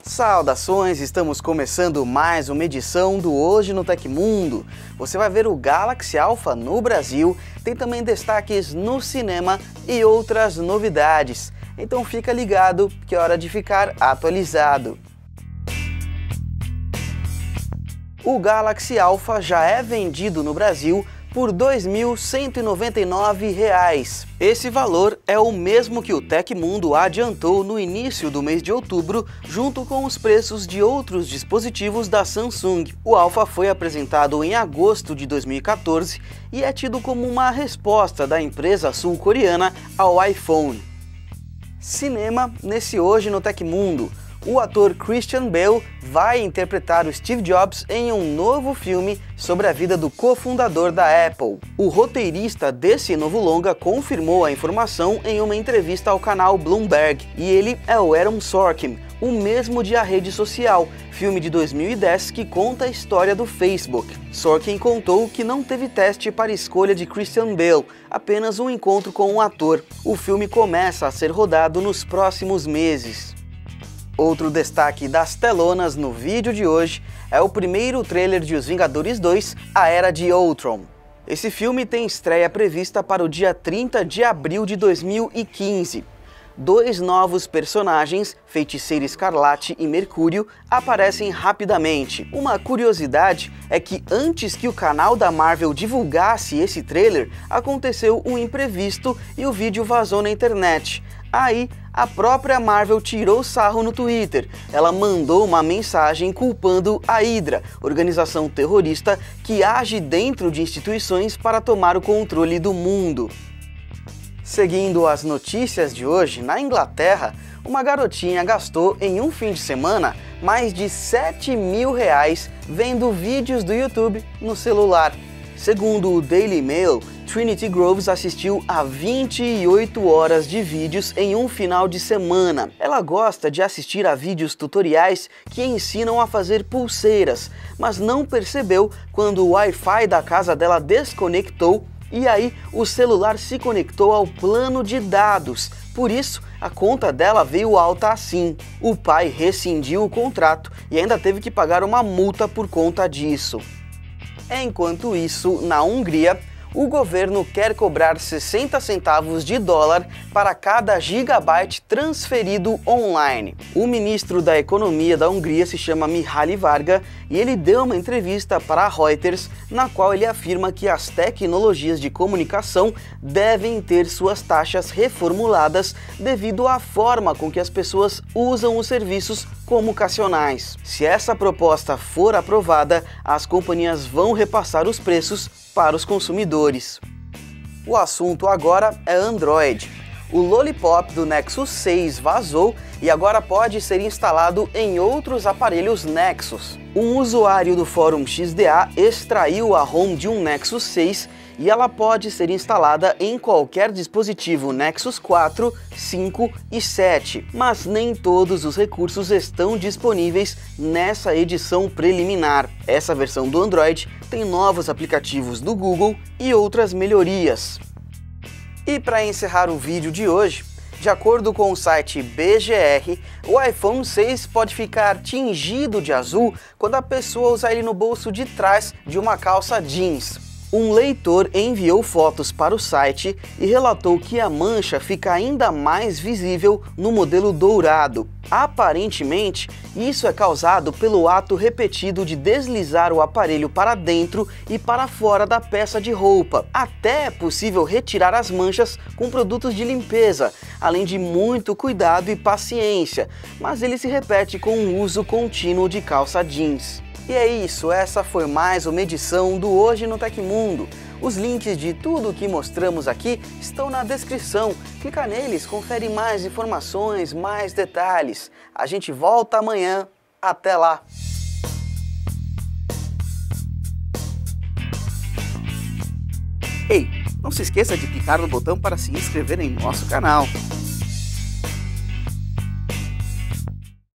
Saudações, estamos começando mais uma edição do Hoje no Tecmundo. Você vai ver o Galaxy Alpha no Brasil, tem também destaques no cinema e outras novidades. Então fica ligado que é hora de ficar atualizado. O Galaxy Alpha já é vendido no Brasil por R$ 2.199. Esse valor é o mesmo que o Tecmundo adiantou no início do mês de outubro, junto com os preços de outros dispositivos da Samsung. O Alpha foi apresentado em agosto de 2014 e é tido como uma resposta da empresa sul-coreana ao iPhone. Cinema nesse Hoje no Tecmundo. O ator Christian Bale vai interpretar o Steve Jobs em um novo filme sobre a vida do cofundador da Apple. O roteirista desse novo longa confirmou a informação em uma entrevista ao canal Bloomberg, e ele é o Aaron Sorkin, o mesmo de A Rede Social, filme de 2010 que conta a história do Facebook. Sorkin contou que não teve teste para a escolha de Christian Bale, apenas um encontro com o ator. O filme começa a ser rodado nos próximos meses. Outro destaque das telonas no vídeo de hoje é o primeiro trailer de Os Vingadores 2, A Era de Ultron. Esse filme tem estreia prevista para o dia 30 de abril de 2015. Dois novos personagens, Feiticeira Escarlate e Mercúrio, aparecem rapidamente. Uma curiosidade é que antes que o canal da Marvel divulgasse esse trailer, aconteceu um imprevisto e o vídeo vazou na internet. Aí, a própria Marvel tirou sarro no Twitter. Ela mandou uma mensagem culpando a Hydra, organização terrorista que age dentro de instituições para tomar o controle do mundo. Seguindo as notícias de hoje, na Inglaterra, uma garotinha gastou em um fim de semana mais de R$7.000 vendo vídeos do YouTube no celular. Segundo o Daily Mail, Trinity Groves assistiu a 28 horas de vídeos em um final de semana. Ela gosta de assistir a vídeos tutoriais que ensinam a fazer pulseiras, mas não percebeu quando o Wi-Fi da casa dela desconectou e aí o celular se conectou ao plano de dados. Por isso, a conta dela veio alta assim. O pai rescindiu o contrato e ainda teve que pagar uma multa por conta disso. Enquanto isso, na Hungria, o governo quer cobrar 60 centavos de dólar para cada gigabyte transferido online. O ministro da Economia da Hungria se chama Mihály Varga e ele deu uma entrevista para a Reuters na qual ele afirma que as tecnologias de comunicação devem ter suas taxas reformuladas devido à forma com que as pessoas usam os serviços comunicacionais. Se essa proposta for aprovada, as companhias vão repassar os preços para os consumidores. O assunto agora é Android. O Lollipop do Nexus 6 vazou e agora pode ser instalado em outros aparelhos Nexus. Um usuário do fórum XDA extraiu a ROM de um Nexus 6 e ela pode ser instalada em qualquer dispositivo Nexus 4, 5 e 7, mas nem todos os recursos estão disponíveis nessa edição preliminar. Essa versão do Android tem novos aplicativos do Google e outras melhorias. E para encerrar o vídeo de hoje, de acordo com o site BGR, o iPhone 6 pode ficar tingido de azul quando a pessoa usar ele no bolso de trás de uma calça jeans. Um leitor enviou fotos para o site e relatou que a mancha fica ainda mais visível no modelo dourado. Aparentemente, isso é causado pelo ato repetido de deslizar o aparelho para dentro e para fora da peça de roupa. Até é possível retirar as manchas com produtos de limpeza, além de muito cuidado e paciência, mas ele se repete com o uso contínuo de calça jeans. E é isso, essa foi mais uma edição do Hoje no Tecmundo. Os links de tudo o que mostramos aqui estão na descrição. Clica neles, confere mais informações, mais detalhes. A gente volta amanhã. Até lá! Ei, não se esqueça de clicar no botão para se inscrever em nosso canal.